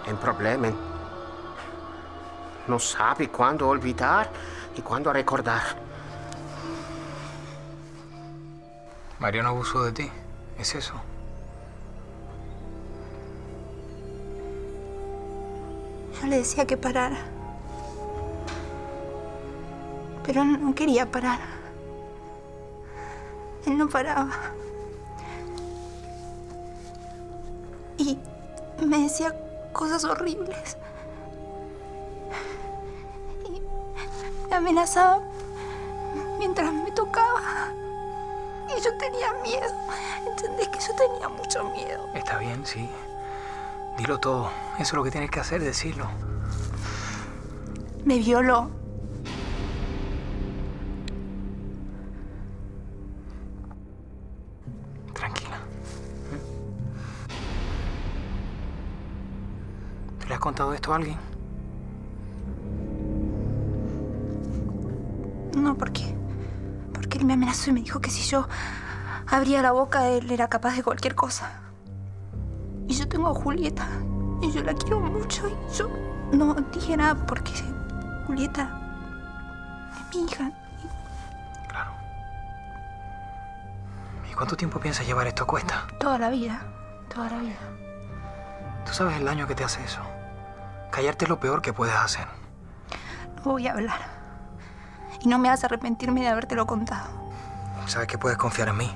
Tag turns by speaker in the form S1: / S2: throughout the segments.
S1: en problemas. No sabe cuándo olvidar y cuándo recordar.
S2: Mariano abusó de ti. ¿Es eso?
S3: Yo le decía que parara. Pero él no quería parar. Él no paraba. Y me decía cosas horribles. Y me amenazaba mientras me tocaba. Y yo tenía miedo. ¿Entendés que yo tenía mucho miedo?
S2: Está bien, sí. Dilo todo. Eso es lo que tienes que hacer, decirlo.
S3: Me violó.
S2: Tranquila. ¿Tú le has contado esto a alguien?
S3: No, ¿por qué? Porque él me amenazó y me dijo que si yo abría la boca, él era capaz de cualquier cosa. Y yo tengo a Julieta, y yo la quiero mucho, y yo no dije nada porque Julieta es mi hija.
S2: Claro. ¿Y cuánto tiempo piensas llevar esto a cuesta?
S3: Toda la vida, toda la vida.
S2: ¿Tú sabes el daño que te hace eso? Callarte es lo peor que puedes hacer.
S3: No voy a hablar. Y no me hace arrepentirme de habértelo contado.
S2: ¿Sabes que puedes confiar en mí?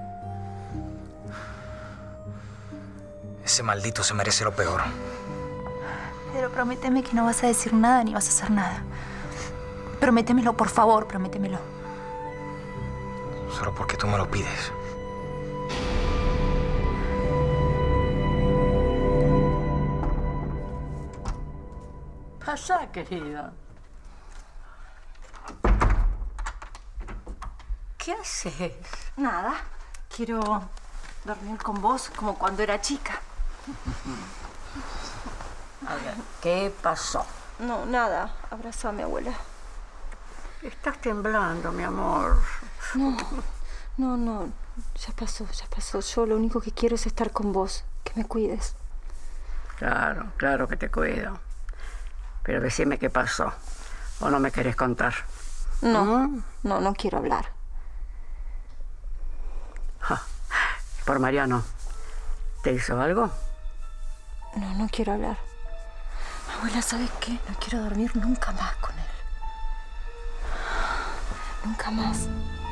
S2: Ese maldito se merece lo peor.
S3: Pero prométeme que no vas a decir nada ni vas a hacer nada. Prométemelo, por favor, prométemelo.
S2: Solo porque tú me lo pides.
S4: Pasá, querida. ¿Qué haces?
S5: Nada. Quiero dormir con vos como cuando era chica.
S4: A ver, ¿qué pasó?
S5: No, nada. Abrazame, abuela.
S4: Estás temblando, mi amor.
S5: No. Ya pasó. Yo lo único que quiero es estar con vos. Que me cuides.
S4: Claro que te cuido. Pero decime qué pasó. ¿O no me querés contar?
S5: No quiero hablar.
S4: Por Mariano. ¿Te hizo algo?
S5: No quiero hablar. Abuela, ¿sabes qué? No quiero dormir nunca más con él. Nunca más.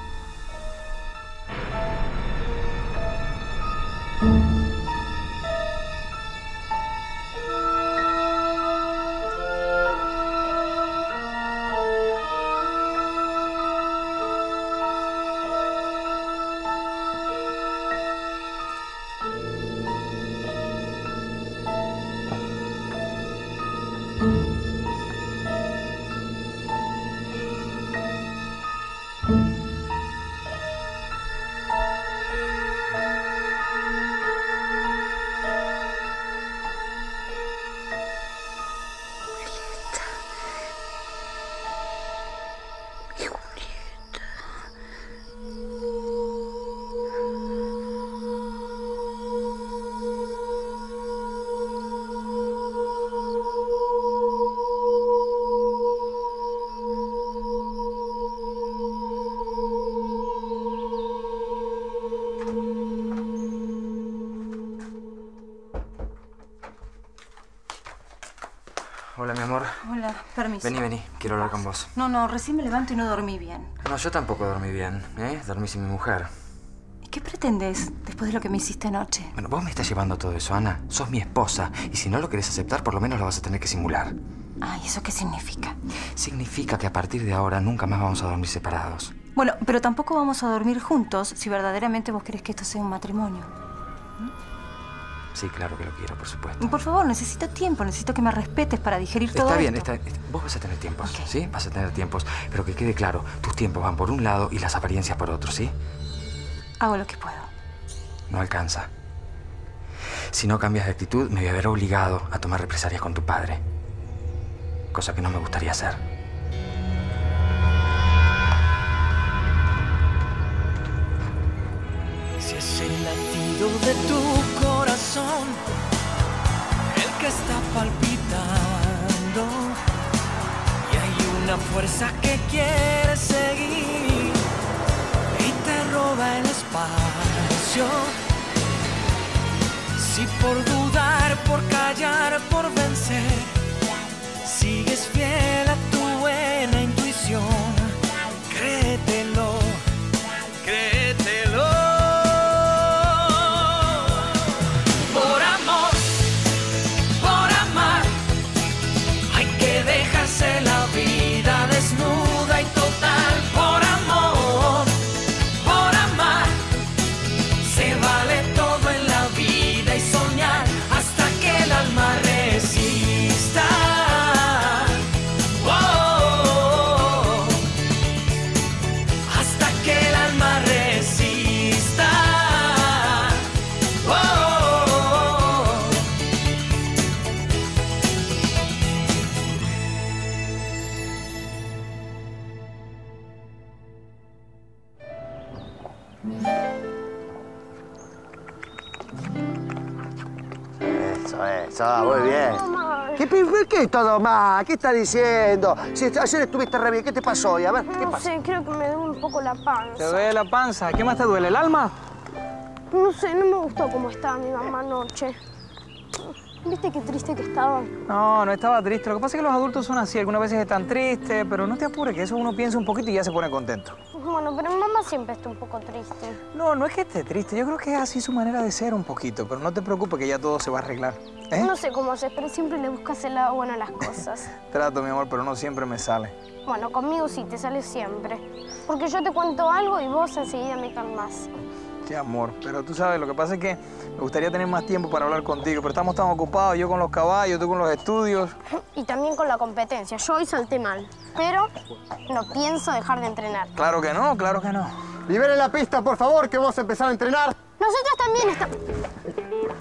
S2: Hola, mi amor.
S5: Hola, permiso.
S2: Vení. Quiero hablar con vos.
S5: No, recién me levanto y no dormí bien.
S2: No, yo tampoco dormí bien, ¿eh? Dormí sin mi mujer.
S5: ¿Y qué pretendes después de lo que me hiciste anoche?
S2: Bueno, vos me estás llevando todo eso, Ana. Sos mi esposa. Y si no lo querés aceptar, por lo menos lo vas a tener que simular.
S5: Ay, ¿eso qué significa?
S2: Significa que a partir de ahora nunca más vamos a dormir separados.
S5: Bueno, pero tampoco vamos a dormir juntos si verdaderamente vos querés que esto sea un matrimonio.
S2: Sí, claro que lo quiero, por supuesto.
S5: Por favor, necesito tiempo. Necesito que me respetes para digerir todo
S2: Está bien,
S5: esto.
S2: vos vas a tener tiempos,
S5: Ok.
S2: ¿sí? Vas a tener tiempos. Pero que quede claro, tus tiempos van por un lado y las apariencias por otro, ¿sí?
S5: Hago lo que puedo.
S2: No alcanza. Si no cambias de actitud, me voy a ver obligado a tomar represalias con tu padre. Cosa que no me gustaría hacer.
S6: Si es el latido de tu corazón el que que está palpitando y hay una fuerza que quiere seguir y te roba el espacio. Si por dudar, por callar, por vencer, sigues fiel a tu buena intuición, créetelo, créetelo. Por amor, por amar, hay que dejarse la vida desnuda y total. Por amor, por amar, se vale todo en la vida y soñar hasta que el alma resista.
S1: Eso, muy bien. ¿Qué todo mal? ¿Qué estás diciendo? Si ayer estuviste re bien, ¿qué te pasó hoy? A ver, ¿qué
S7: No
S1: pasa?
S7: sé, creo que me duele un poco la panza.
S8: ¿Te duele la panza? ¿Qué más te duele, el alma?
S7: No sé, no me gustó cómo estaba mi mamá anoche. ¿Viste qué triste que estaba?
S8: No estaba triste. Lo que pasa es que los adultos son así. Algunas veces están tristes, pero no te apures, que eso uno piensa un poquito y ya se pone contento.
S7: Bueno, pero mi mamá siempre está un poco triste.
S8: No es que esté triste. Yo creo que es así su manera de ser un poquito. Pero no te preocupes, que ya todo se va a arreglar. ¿Eh?
S7: No sé cómo haces, pero siempre le buscas el lado bueno a las cosas.
S8: Trato, mi amor, pero no siempre me sale.
S7: Bueno, conmigo sí, te sale siempre. Porque yo te cuento algo y vos enseguida me calmás.
S8: Qué amor. Pero tú sabes, lo que pasa es que me gustaría tener más tiempo para hablar contigo, pero estamos tan ocupados, yo con los caballos, tú con los estudios.
S7: Y también con la competencia. Yo hoy salté mal, pero no pienso dejar de entrenar.
S8: Claro que no, claro que no.
S1: Liberen la pista, por favor, que vamos a empezar a entrenar.
S7: Nosotros también estamos...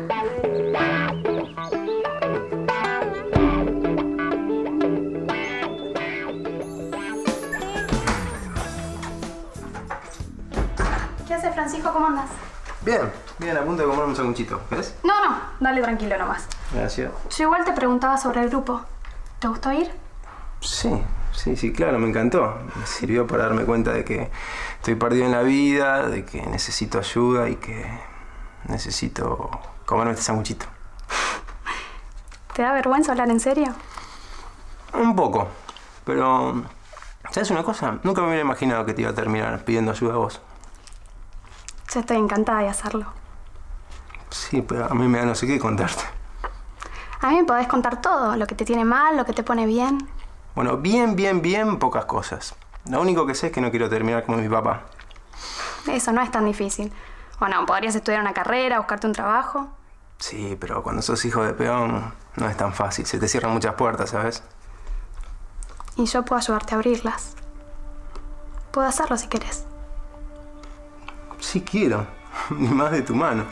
S9: ¿Qué haces, Francisco? ¿Cómo andas?
S2: Bien, a punto de comer un sanguchito. ¿Ves?
S9: No, dale tranquilo nomás.
S2: Gracias.
S9: Yo igual te preguntaba sobre el grupo. ¿Te gustó ir?
S2: Sí, claro, me encantó. Me sirvió para darme cuenta de que estoy perdido en la vida, de que necesito ayuda y que necesito comerme este sanguchito.
S9: ¿Te da vergüenza hablar en serio?
S2: Un poco, pero... ¿Sabes una cosa? Nunca me hubiera imaginado que te iba a terminar pidiendo ayuda a vos.
S9: Yo estoy encantada de hacerlo.
S2: Sí, pero a mí me da no sé qué contarte.
S9: A mí me podés contar todo, lo que te tiene mal, lo que te pone bien.
S2: Bueno, bien, pocas cosas. Lo único que sé es que no quiero terminar como mi papá.
S9: Eso no es tan difícil. Bueno, podrías estudiar una carrera, buscarte un trabajo.
S2: Sí, pero cuando sos hijo de peón no es tan fácil. Se te cierran muchas puertas, ¿sabes?
S9: Y yo puedo ayudarte a abrirlas. Puedo hacerlo si querés.
S2: Sí quiero. Ni más de tu mano.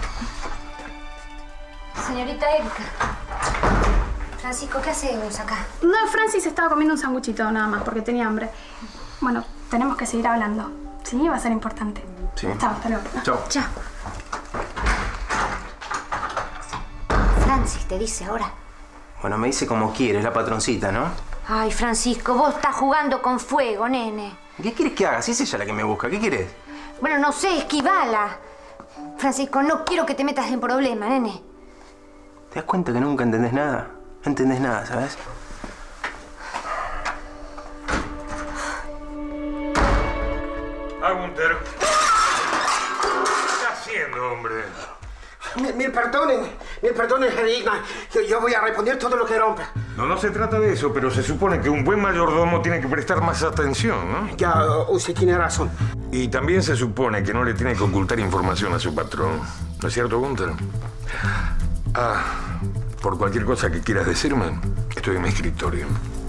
S3: Señorita Erika. Francisco, ¿qué hacemos acá?
S9: No, Francis estaba comiendo un sanguchito nada más porque tenía hambre. Bueno, tenemos que seguir hablando. Sí, va a ser importante.
S2: Sí.
S9: Chao, hasta luego.
S2: Chao.
S3: Chao. Francis te dice ahora.
S2: Bueno, me dice como quiere, es la patroncita, ¿no?
S3: Ay, Francisco, vos estás jugando con fuego, nene.
S2: ¿Qué quieres que haga? Si es ella la que me busca, ¿qué quieres?
S3: Bueno, no sé, esquivala. Francisco, no quiero que te metas en problemas, nene.
S2: ¿Te das cuenta que nunca entendés nada? No entendés nada, ¿sabes?
S10: Gunther. ¿Qué está haciendo, hombre?
S1: Mil perdones, Reina. Yo voy a responder todo lo que rompa.
S10: No se trata de eso, pero se supone que un buen mayordomo tiene que prestar más atención, ¿no?
S1: Ya, usted tiene razón.
S10: Y también se supone que no le tiene que ocultar información a su patrón. ¿No es cierto, Gunther? Por cualquier cosa que quieras decirme, estoy en mi escritorio.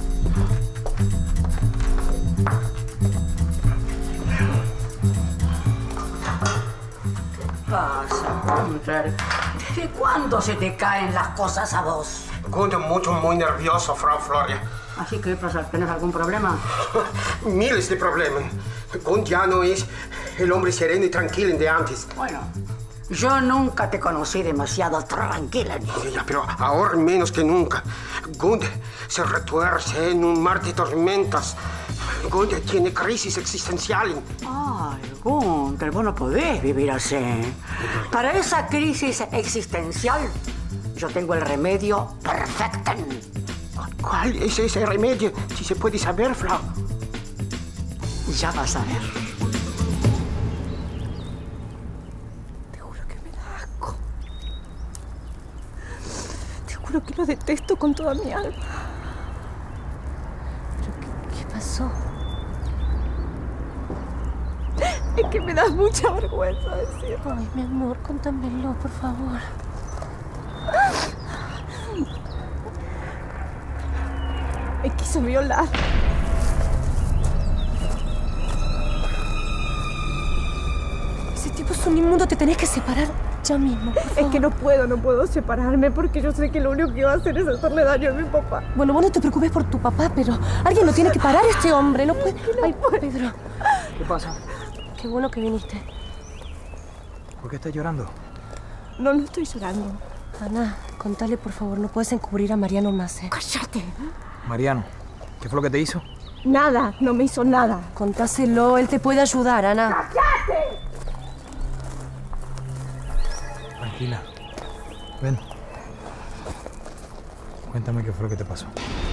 S4: ¿Qué pasa, Gunther? ¿De cuándo se te caen las cosas a vos?
S1: Gunther, muy nervioso, Frau Floria.
S4: ¿Así que pasa? ¿Tienes algún problema?
S1: Miles de problemas. Gunther ya no es el hombre sereno y tranquilo de antes.
S4: Bueno, Yo nunca te conocí demasiado tranquila, niña.
S11: Ya, pero ahora menos que nunca. Gunde se retuerce en un mar de tormentas. Gunde tiene crisis existencial.
S4: Ay, Gunther, vos no podés vivir así. Para esa crisis existencial, yo tengo el remedio perfecto.
S11: ¿Cuál es ese remedio? Si se puede saber, Flau.
S4: Ya vas a ver.
S5: Juro que lo detesto con toda mi alma. ¿Pero qué pasó? Es que me das mucha vergüenza decirlo. Ay, mi amor, contámelo, por favor. Me quiso violar. Ese tipo es un inmundo, te tenés que separar ya mismo. Es que no puedo separarme porque yo sé que lo único que va a hacer es hacerle daño a mi papá. Bueno, vos no te preocupes por tu papá, pero alguien lo tiene que parar, este hombre. No puede. Ay, Pedro.
S8: ¿Qué pasa?
S5: Qué bueno que viniste.
S8: ¿Por qué estás llorando?
S5: No estoy llorando. Ana, contale, por favor, no puedes encubrir a Mariano más, ¿eh? ¡Cállate!
S8: Mariano, ¿qué fue lo que te hizo?
S5: Nada, no me hizo nada. Contáselo, él te puede ayudar, Ana. ¡Cállate!
S8: Tranquila. Ven. Cuéntame qué fue lo que te pasó.